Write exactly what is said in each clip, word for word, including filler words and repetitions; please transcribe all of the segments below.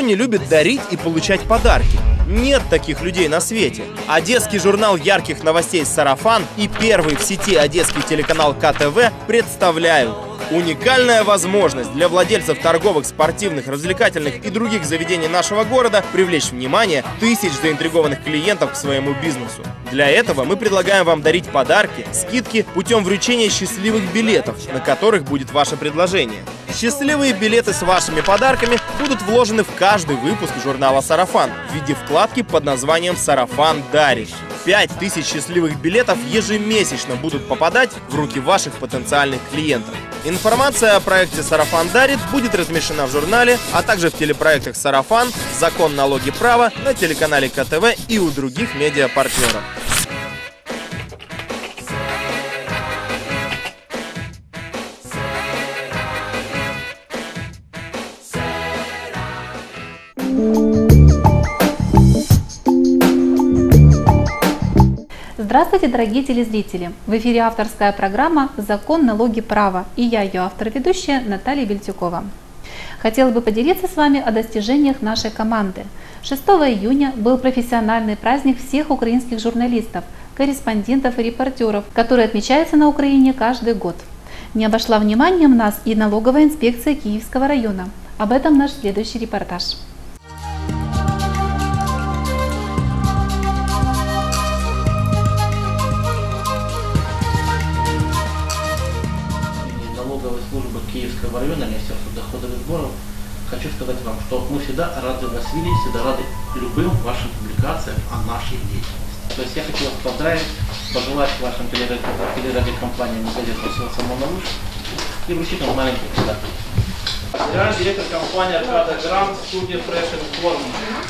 не любит дарить и получать подарки? Нет таких людей на свете. Одесский журнал ярких новостей «Сарафан» и первый в сети одесский телеканал ка тэ вэ представляют уникальная возможность для владельцев торговых, спортивных, развлекательных и других заведений нашего города привлечь внимание тысяч заинтригованных клиентов к своему бизнесу. Для этого мы предлагаем вам дарить подарки, скидки путем вручения счастливых билетов, на которых будет ваше предложение. Счастливые билеты с вашими подарками будут вложены в каждый выпуск журнала «Сарафан» в виде вкладки под названием «Сарафан дарит». пять тысяч счастливых билетов ежемесячно будут попадать в руки ваших потенциальных клиентов. Информация о проекте «Сарафан дарит» будет размещена в журнале, а также в телепроектах «Сарафан», «Закон, налоги, право» на телеканале ка тэ вэ и у других медиапартнеров. Здравствуйте, дорогие телезрители! В эфире авторская программа «Закон, налоги, право» и я, ее автор-ведущая Наталья Бельтюкова. Хотела бы поделиться с вами о достижениях нашей команды. шестого июня был профессиональный праздник всех украинских журналистов, корреспондентов и репортеров, который отмечается на Украине каждый год. Не обошла вниманием нас и налоговая инспекция Киевского района. Об этом наш следующий репортаж. Службы Киевского района, Министерства доходов и сборов, хочу сказать вам, что мы всегда рады вас видеть, всегда рады любым вашим публикациям о нашей деятельности. То есть я хочу вас поздравить, пожелать вашим телерадиокомпаниям и газетам всего самого лучшего и вручить вам маленький подарок. Генеральный директор компании Аркада Грант, студия Fresh Inform.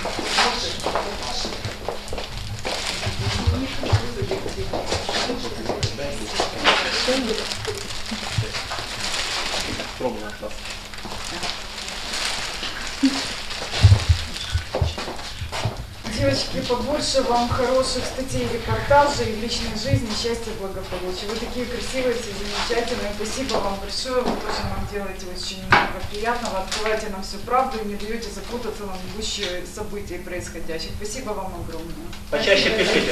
Девочки, побольше вам хороших статей, репортажей, личной жизни, счастья, благополучия. Вы такие красивые, все замечательные. Спасибо вам большое. Вы тоже нам делаете очень много приятного. Открываете нам всю правду и не даете запутаться нам в гуще событий происходящих. Спасибо вам огромное. Почаще пишите.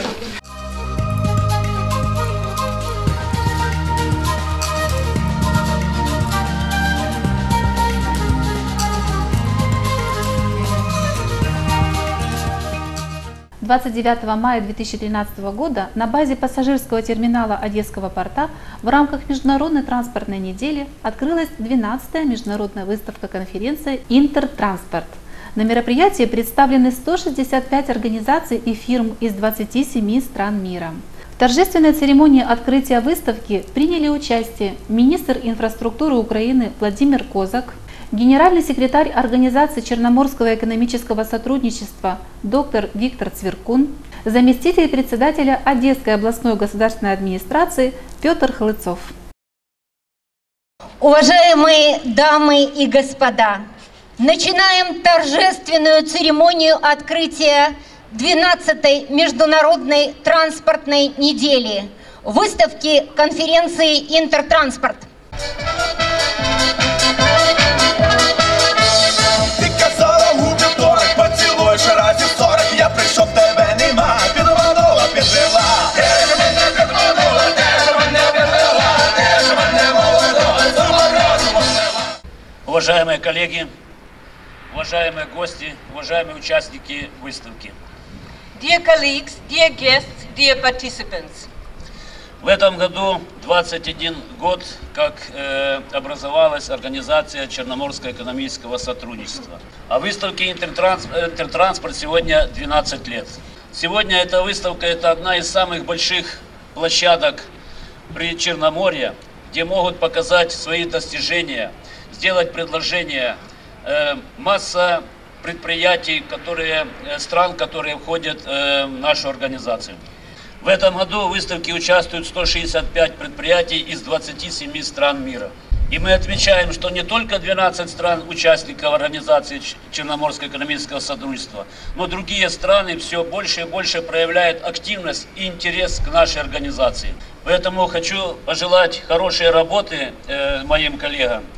двадцать девятого мая две тысячи тринадцатого года на базе пассажирского терминала Одесского порта в рамках Международной транспортной недели открылась двенадцатая международная выставка-конференция «Интертранспорт». На мероприятии представлены сто шестьдесят пять организаций и фирм из двадцати семи стран мира. В торжественной церемонии открытия выставки приняли участие министр инфраструктуры Украины Владимир Козак, генеральный секретарь Организации Черноморского экономического сотрудничества доктор Виктор Цверкун, заместитель председателя Одесской областной государственной администрации Петр Хлыцов. Уважаемые дамы и господа, начинаем торжественную церемонию открытия двенадцатой международной транспортной недели выставки конференции «Интертранспорт». Я прийшов, тебе нема, підманула, підвела. Ти ж мене підманула, ти ж мене підвела, ти ж мене молодого, саморозуму нема. Уважаемые коллеги, уважаемые гости, уважаемые участники выставки. Dear colleagues, dear guests, dear participants. В этом году двадцать один год, как э, образовалась Организация Черноморского экономического сотрудничества. А выставке Интертранспорт, Интертранспорт сегодня двенадцать лет. Сегодня эта выставка – это одна из самых больших площадок при Черноморье, где могут показать свои достижения, сделать предложения. Э, масса предприятий, которые, стран, которые входят э, в нашу организацию. В этом году в выставке участвуют сто шестьдесят пять предприятий из двадцати семи стран мира. И мы отмечаем, что не только двенадцать стран участников Организации Черноморского экономического сотрудничества, но другие страны все больше и больше проявляют активность и интерес к нашей организации. Поэтому хочу пожелать хорошей работы э, моим коллегам.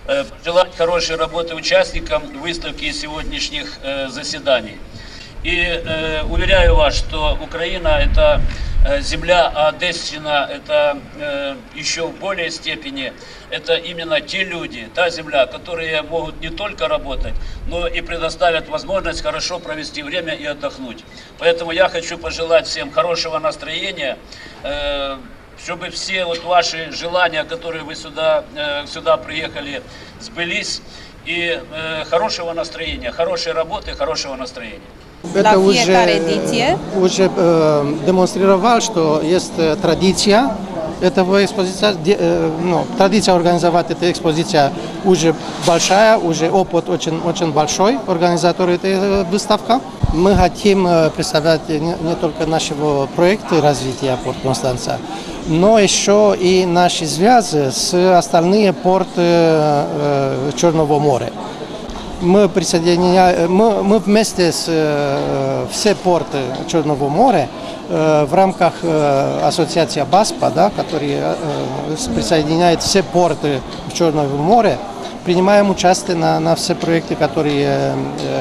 пожелать хорошей работы участникам выставки и сегодняшних заседаний. И э, уверяю вас, что Украина – это э, земля, а Одещина – это э, еще в более степени, это именно те люди, та земля, которые могут не только работать, но и предоставят возможность хорошо провести время и отдохнуть. Поэтому я хочу пожелать всем хорошего настроения, э, чтобы все вот ваши желания, которые вы сюда, э, сюда приехали, сбылись, и э, хорошего настроения, хорошей работы, хорошего настроения. Это уже, уже э, демонстрировал, что есть э, традиция этого экспозиции, э, ну, традиция организовать эту экспозицию уже большая, уже опыт очень, очень большой организатора этой выставки. Мы хотим э, представлять не, не только нашего проекта развития порта Констанца, но еще и наши связи с остальными порты э, Черного моря. Мы, присоединяем, мы, мы вместе с э, все порты Черного моря э, в рамках э, ассоциации БАСПа, да, которая э, присоединяет все порты Черного моря, принимаем участие на, на все проекты, которые э,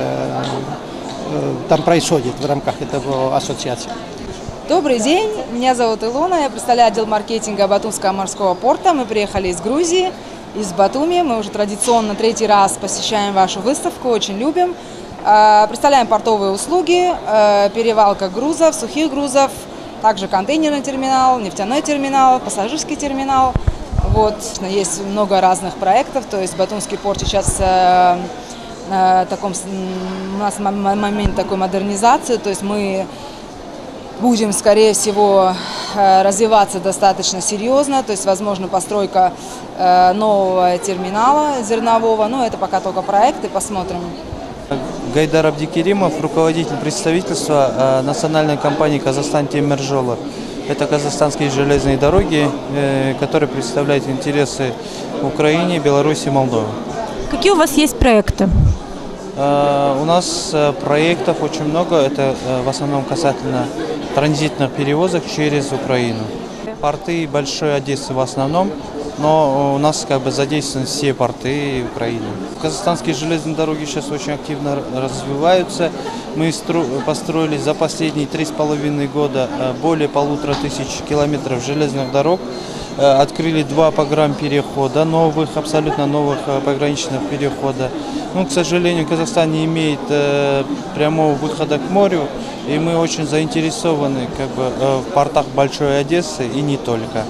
э, там происходят в рамках этого ассоциации. Добрый день, меня зовут Илона, я представляю отдел маркетинга Батумского морского порта. Мы приехали из Грузии, из Батуми. Мы уже традиционно третий раз посещаем вашу выставку, очень любим. Представляем портовые услуги, перевалка грузов, сухих грузов, также контейнерный терминал, нефтяной терминал, пассажирский терминал. Вот, есть много разных проектов, то есть Батумский порт сейчас в таком, у нас момент такой модернизации, то есть мы будем, скорее всего, развиваться достаточно серьезно, то есть, возможно, постройка нового терминала зернового, но это пока только проекты, посмотрим. Гайдар Абдикеримов, руководитель представительства национальной компании «Казахстан Темиржолы». Это казахстанские железные дороги, которые представляют интересы Украины, Беларуси и Молдовы. Какие у вас есть проекты? У нас проектов очень много, это в основном касательно транзитных перевозок через Украину. Порты большой Одессы в основном, но у нас как бы задействованы все порты Украины. Казахстанские железные дороги сейчас очень активно развиваются. Мы построили за последние три с половиной года более полутора тысяч километров железных дорог. Открыли два погранперехода, новых, абсолютно новых пограничных перехода. Но, к сожалению, Казахстан не имеет э, прямого выхода к морю, и мы очень заинтересованы как бы, э, в портах Большой Одессы и не только.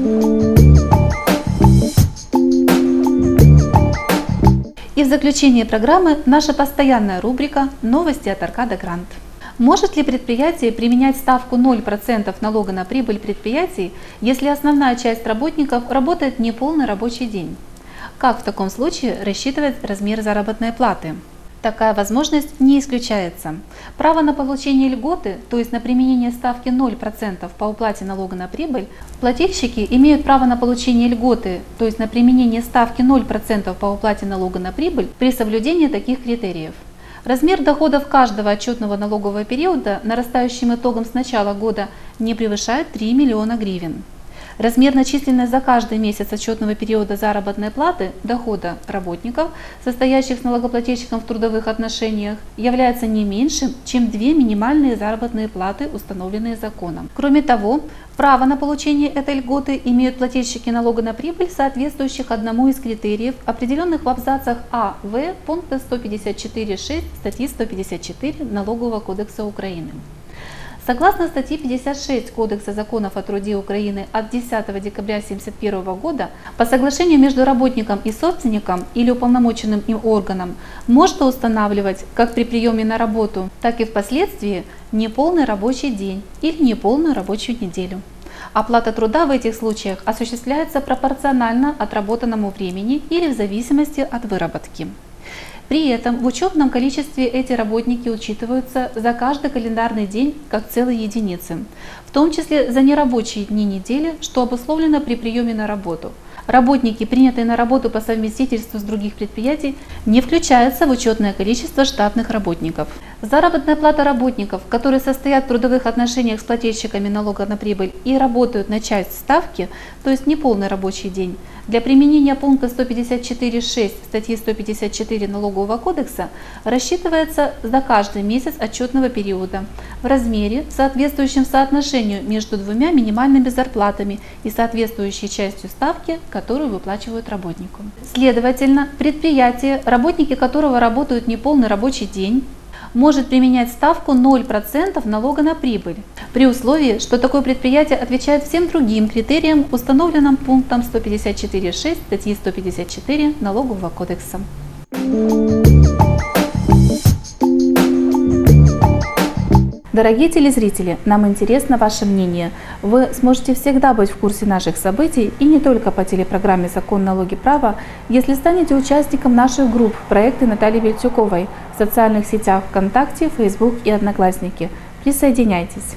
И в заключение программы наша постоянная рубрика «Новости от Аркада Грант». Может ли предприятие применять ставку ноль процентов налога на прибыль предприятий, если основная часть работников работает не полный рабочий день? Как в таком случае рассчитывать размер заработной платы? Такая возможность не исключается. Право на получение льготы, то есть на применение ставки ноль процентов по уплате налога на прибыль, плательщики имеют право на получение льготы, то есть на применение ставки ноль процентов по уплате налога на прибыль при соблюдении таких критериев. Размер доходов каждого отчетного налогового периода, нарастающим итогом с начала года, не превышает три миллиона гривен. Размер начисленной за каждый месяц отчетного периода заработной платы дохода работников, состоящих с налогоплательщиком в трудовых отношениях, является не меньшим, чем две минимальные заработные платы, установленные законом. Кроме того, право на получение этой льготы имеют плательщики налога на прибыль, соответствующих одному из критериев, определенных в абзацах А, В пункта сто пятьдесят четыре точка шесть статьи сто пятьдесят четыре Налогового кодекса Украины. Согласно статье пятьдесят шесть Кодекса законов о труде Украины от десятого декабря тысяча девятьсот семьдесят первого года, по соглашению между работником и собственником или уполномоченным им органом можно устанавливать как при приеме на работу, так и впоследствии неполный рабочий день или неполную рабочую неделю. Оплата труда в этих случаях осуществляется пропорционально отработанному времени или в зависимости от выработки. При этом в учетном количестве эти работники учитываются за каждый календарный день как целые единицы, в том числе за нерабочие дни недели, что обусловлено при приеме на работу. Работники, принятые на работу по совместительству с других предприятий, не включаются в учетное количество штатных работников. Заработная плата работников, которые состоят в трудовых отношениях с плательщиками налога на прибыль и работают на часть ставки, то есть неполный рабочий день, для применения пункта сто пятьдесят четыре шесть статьи сто пятьдесят четыре Налогового кодекса рассчитывается за каждый месяц отчетного периода в размере, соответствующем соотношению между двумя минимальными зарплатами и соответствующей частью ставки, которую выплачивают работнику. Следовательно, предприятие, работники которого работают неполный рабочий день, может применять ставку ноль процентов налога на прибыль, при условии, что такое предприятие отвечает всем другим критериям, установленным пунктом сто пятьдесят четыре шесть статьи сто пятьдесят четыре Налогового кодекса. Дорогие телезрители, нам интересно ваше мнение. Вы сможете всегда быть в курсе наших событий и не только по телепрограмме «Закон, налоги, право», если станете участником наших групп проекты Натальи Бельтюковой в социальных сетях ВКонтакте, Фейсбук и Одноклассники. Присоединяйтесь!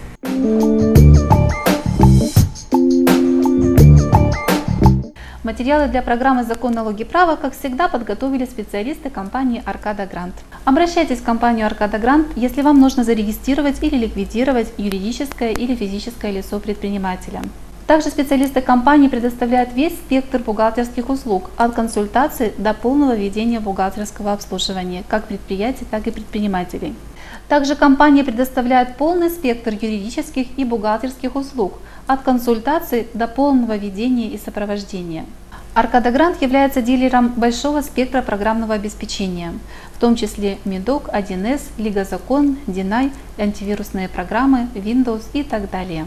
Материалы для программы «Закон, налоги, право», как всегда, подготовили специалисты компании «Аркада Грант». Обращайтесь в компанию «Аркада Грант», если вам нужно зарегистрировать или ликвидировать юридическое или физическое лицо предпринимателя. Также специалисты компании предоставляют весь спектр бухгалтерских услуг, от консультаций до полного ведения бухгалтерского обслуживания, как предприятий, так и предпринимателей. Также компания предоставляет полный спектр юридических и бухгалтерских услуг, от консультаций до полного ведения и сопровождения. Аркада Грант является дилером большого спектра программного обеспечения, в том числе Медок, один эс, Лига Закон, Динай, антивирусные программы, Windows и так далее.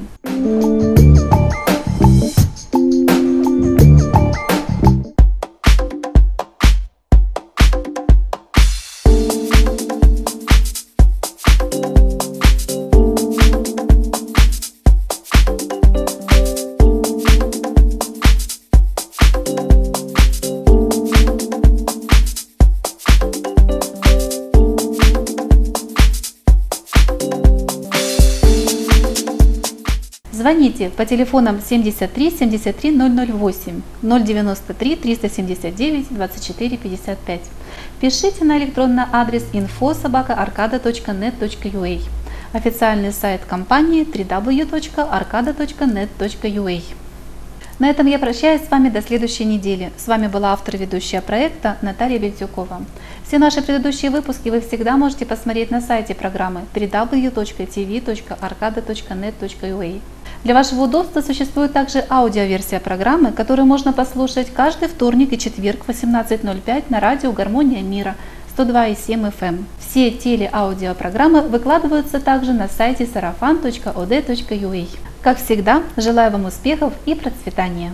Звоните по телефонам семьдесят три семьдесят три ноль ноль восемь, ноль девяносто три триста семьдесят девять двадцать четыре пятьдесят пять. Пишите на электронный адрес инфо собака аркада точка нет точка ю а. Официальный сайт компании дабл ю дабл ю дабл ю точка аркада точка нет точка ю а. На этом я прощаюсь с вами до следующей недели. С вами была автор и ведущая проекта Наталья Бельтюкова. Все наши предыдущие выпуски вы всегда можете посмотреть на сайте программы дабл ю дабл ю дабл ю точка ти ви точка аркада точка нет точка ю а. Для вашего удобства существует также аудиоверсия программы, которую можно послушать каждый вторник и четверг в восемнадцать ноль пять на радио «Гармония мира» сто два и семь эф эм. Все телеаудиопрограммы выкладываются также на сайте сарафан точка о дэ точка ю а. Как всегда, желаю вам успехов и процветания!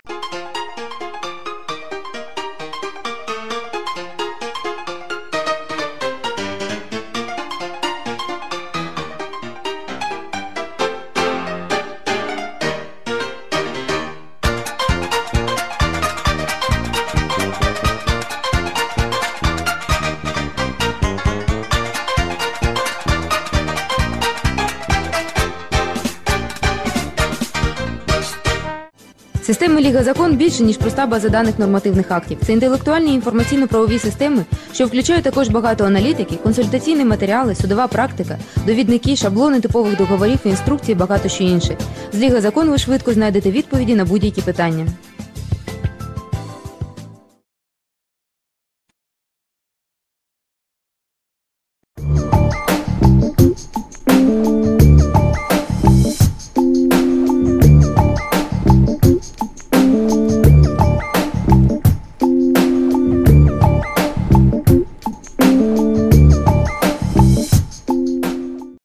Система Ліга Закон більше, ніж проста база даних нормативних актів. Це інтелектуальні інформаційно-правові системи, що включають також багато аналітики, консультаційні матеріали, судова практика, довідники, шаблони типових договорів, інструкції, багато що інше. З Ліга Закон ви швидко знайдете відповіді на будь-які питання.